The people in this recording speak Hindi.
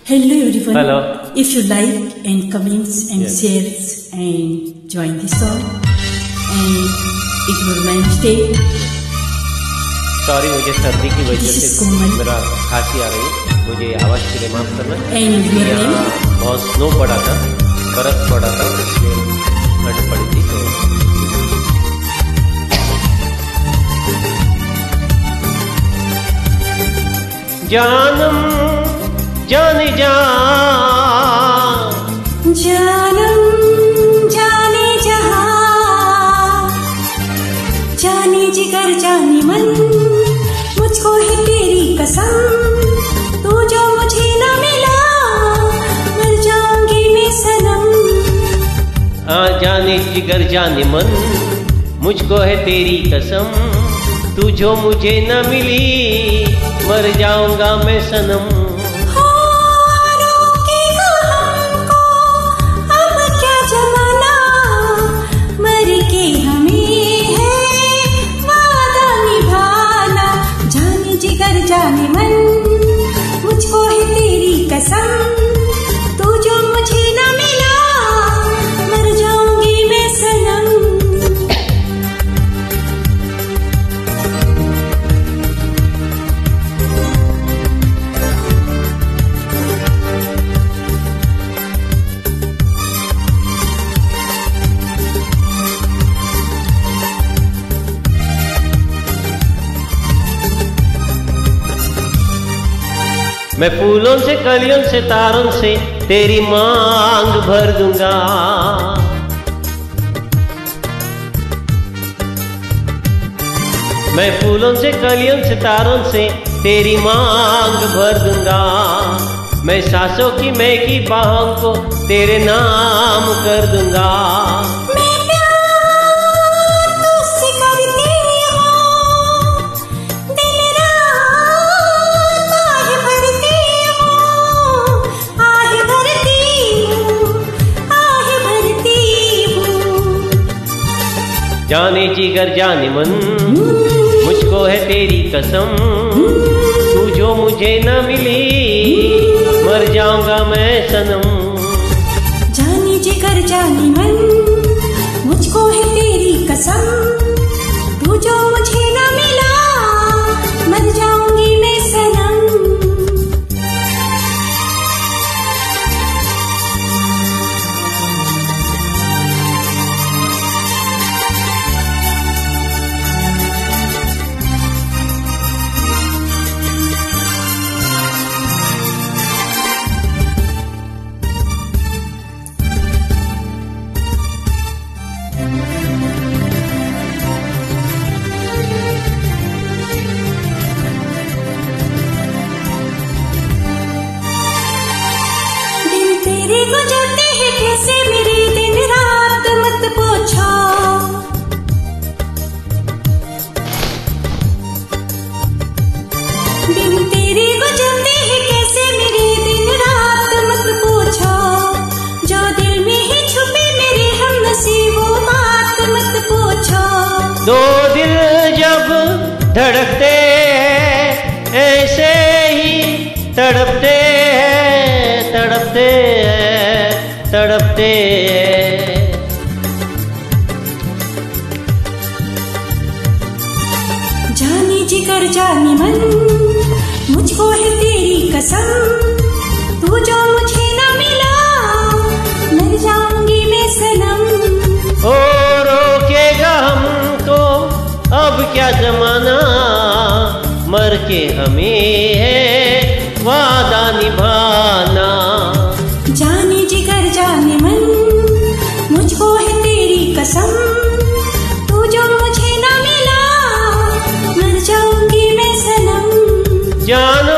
Hello everyone. Hello. If you like and comments and shares and join the song and it will nice day. Sorry, मुझे सर्दी की वजह से मेरा खांसी आ रही है, मुझे आवाज के लिए माफ करना। यहाँ बहुत स्नो पड़ा था, बर्फ पड़ा था, इसलिए ठंड पड़ी थी। तो जानम जाने जा, जानम जाने जहां, जाने जिगर जाने मन, मुझको है तेरी कसम, तू जो मुझे न मिला मर जाऊंगी मैं सनम। जाने जिगर जाने मन, मुझको है तेरी कसम, तू जो मुझे न मिली मर जाऊंगा मैं सनम। जाने मन, मुझको है तेरी कसम, तू जो मुझे न मिला मर जाऊंगी मैं सनम। मैं फूलों से कलियों से तारों से तेरी मांग भर दूंगा, मैं फूलों से कलियों से तारों से तेरी मांग भर दूंगा, मैं सांसों की महकी बाहों को तेरे नाम कर दूंगा। जाने जिगर जाने मन, मुझको है तेरी कसम, तू जो मुझे न मिली मर जाऊंगा मैं सनम। जाने जिगर जाने मन, मुझको है तेरी कसम, तू जो मुझे न मिला मर जाऊंगी मैं सनम। तेरे गुजरते हैं कैसे मेरे दिन रात मत पूछो, दिन तेरे गुजरते हैं कैसे मेरे दिन रात मत पूछो, जो दिल में है छुपे मेरे हम नसीबों बात मत पूछो। दो दिल जब धड़कते ऐसे ही तड़पते तड़पते तड़पते, जाने जिगर जाने मन, मुझको है तेरी कसम, तू जो मुझे न मिला मर जाऊंगी मैं सनम। ओ रोकेगा हमको अब क्या जमाना, मर के हमें है वादा निभाना। जाने जिगर जाने मन, मुझको है तेरी कसम, तू जो मुझे न मिला मर जाऊंगी मैं सनम। जानो